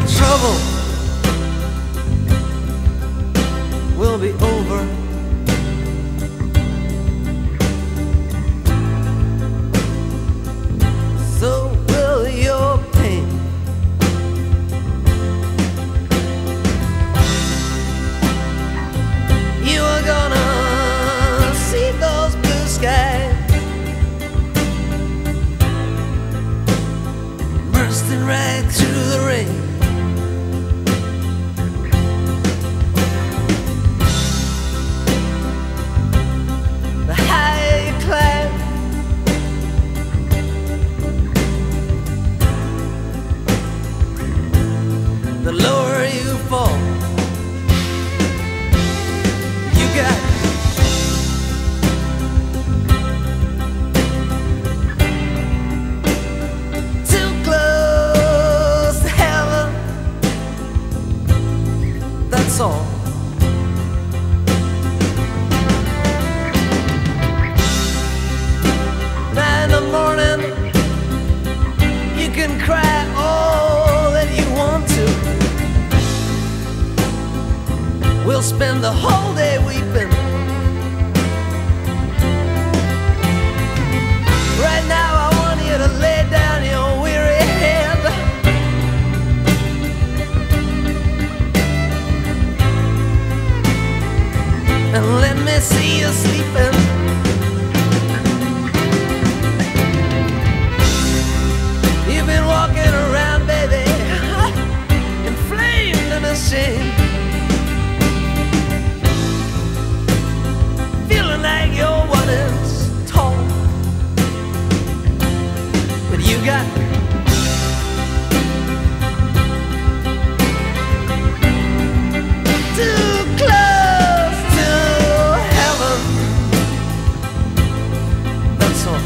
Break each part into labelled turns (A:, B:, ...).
A: trouble will be over. So will your pain. You are gonna see those blue skies bursting right through the rain. The higher you climb, the lower you fall. You got too close to heaven, that's all. Now in the morning you can cry all that you want to. We'll spend the whole day weeping. Right now I want you to lay down your weary head and let me see you sleeping. You've been walking around, baby, inflamed and ashamed, feeling like you're 1 inch tall. But you got too close to heaven, that's all.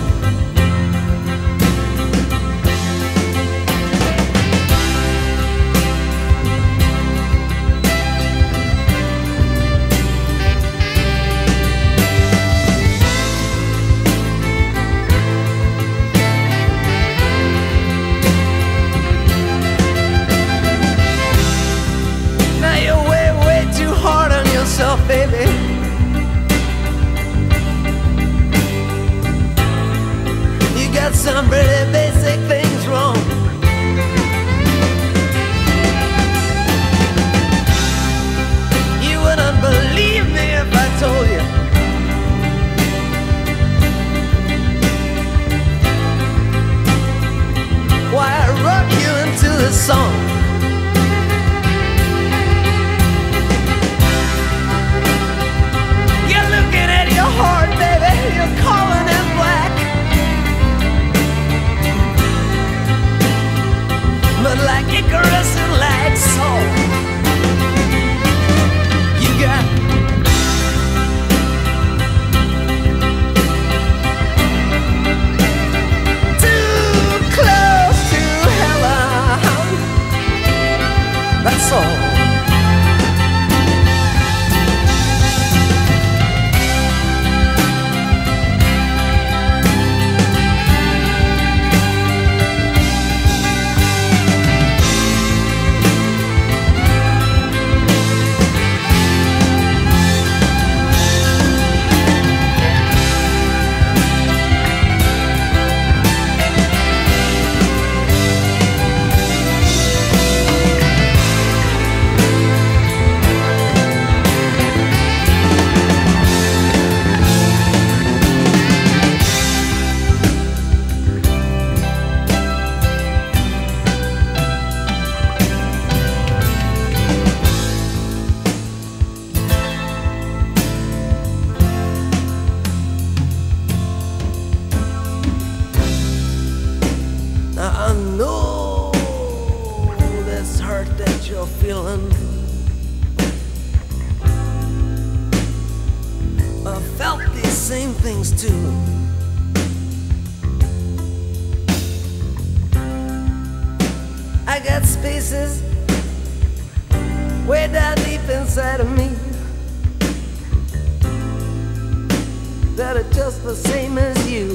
A: Now you're way too hard on yourself, baby. You got some pretty basic things wrong. You wouldn't believe me if I told you why I wrote you into this song. You're looking at your heart, baby, you're calling it black. But like Icarus and like Saul, you got too close to heaven, that's all. I know this hurt that you're feeling. I felt these same things too. I got spaces way down deep inside of me that are just the same as you.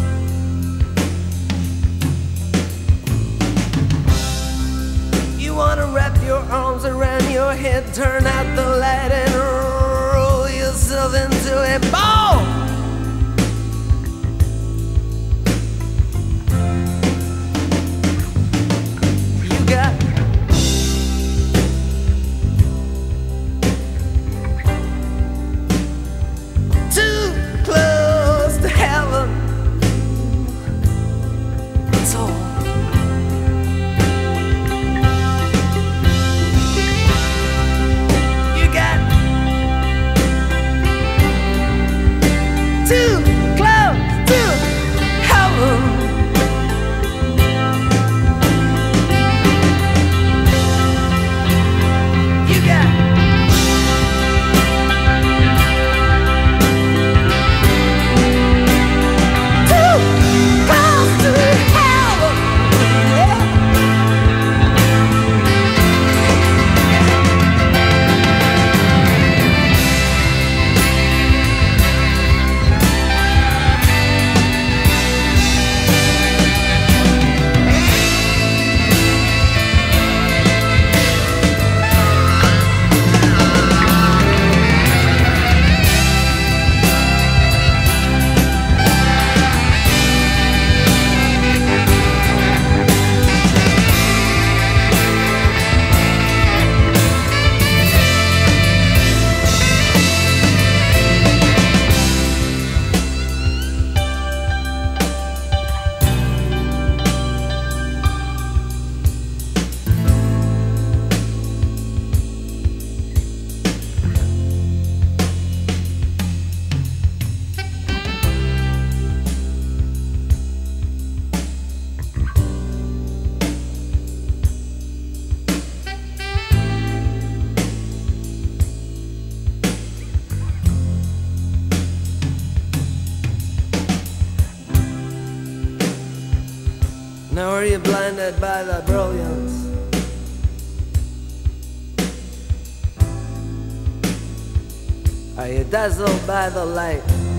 A: You want head, turn out the light, and roll yourself into a ball. You got too close to heaven. That's all. Too close to heaven. You got too close to heaven. Yeah. Now are you blinded by the brilliance? Are you dazzled by the light?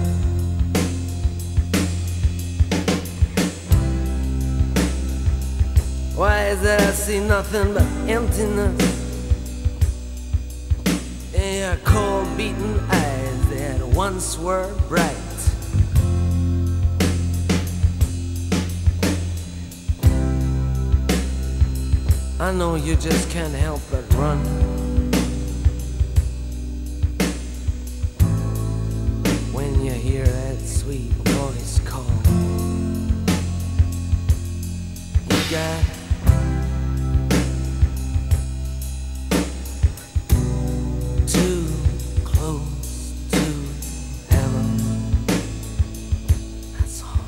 A: Why is it I see nothing but emptiness in your cold beaten eyes that once were bright? I know you just can't help but run when you hear that sweet voice call. You got too close to heaven. That's all.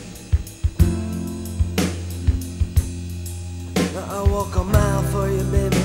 A: I walk a mile for you, baby.